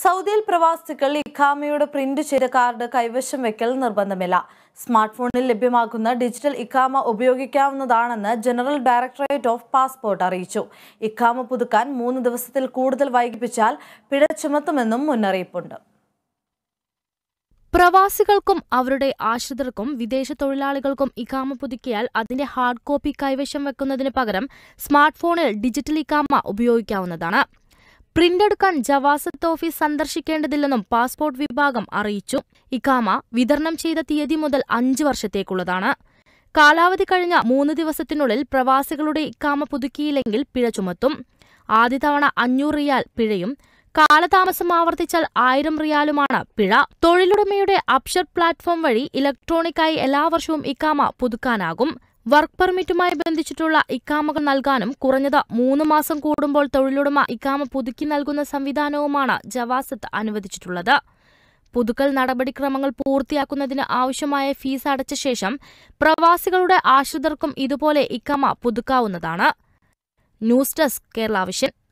സൗദിയിൽ പ്രവാസികൾ ഇഖാമയുടെ പ്രിന്റ് ചെയ്ത കാർഡ് കൈവശം വെക്കൽ നിർബന്ധമില്ല. സ്മാർട്ട് ഫോണിൽ ലഭ്യമാകുന്ന ഡിജിറ്റൽ ഇഖാമ ഉപയോഗിക്കാവുന്നതാണെന്ന് ജനറൽ ഡയറക്ടറേറ്റ് ഓഫ് പാസ്പോർട്ട് അറിയിച്ചു. ഇഖാമ പുതുക്കാൻ 3 ദിവസത്തിൽ കൂടുതൽ വൈകിപ്പിച്ചാൽ പിഴ ചുമത്തുമെന്നും മുന്നറിയിപ്പുണ്ട്. പ്രവാസികൾക്കും അവരുടെ ആശ്രിതർക്കും വിദേശ തൊഴിലാളികൾക്കും ഇഖാമ പുതുക്കിയാൽ അതിന്റെ ഹാർഡ് കോപ്പി കൈവശം വെക്കുന്നതിന് പകരം സ്മാർട്ട് ഫോണിൽ ഡിജിറ്റൽ ഇഖാമ ഉപയോഗിക്കാവുന്നതാണ്. പ്രിന്റ് എടുക്കാൻ ജവാസത്ത് ഓഫീസ് സന്ദർശിക്കേണ്ടതില്ലെന്നും പാസ്പോർട്ട് വിഭാഗം അറിയിച്ചു. ഇഖാമ വിതരണം ചെയ്ത തീയതി മുതൽ 5 വർഷത്തേക്കുള്ളതാണ്. കാലാവധി കഴിഞ്ഞ 3 ദിവസത്തിനുള്ളിൽ പ്രവാസികളുടെ ഇഖാമ പുതുക്കിയില്ലെങ്കിൽ പിഴ ചുമത്തും. ആദ്യ തവണ 500 റിയാൽ പിഴയും കാലതാമസം ആവർത്തിച്ചാൽ 1000 റിയാലുമാണ് പിഴ. തൊഴിലുടമയുടെ അപ്ഷർ പ്ലാറ്റ്ഫോം വഴി ഇലക്ട്രോണിക്കായി എല്ലാ വർഷവും ഇഖാമ പുതുക്കാനാകും. വർക്ക് പെർമിറ്റുമായി ബന്ധിച്ചിട്ടുള്ള ഇഖാമകൾ നൽകാനും കുറഞ്ഞത് 3 മാസം കൂടുമ്പോൾ തൊഴിലുടമ ഇഖാമ പുതുക്കി നൽകുന്ന സംവിധാനവുമാണ് ജവാസത്ത് അനുവദിച്ചിട്ടുള്ളത്. പുതുക്കൽ നടപടിക്രമങ്ങൾ പൂർത്തിയാക്കുന്നതിന് ആവശ്യമായ ഫീസ് അടച്ച ശേഷം പ്രവാസികളുടെ ആശ്രിതർക്കും ഇതുപോലെ ഇഖാമ പുതുക്കാവുന്നതാണ്. News desk Kerala vision.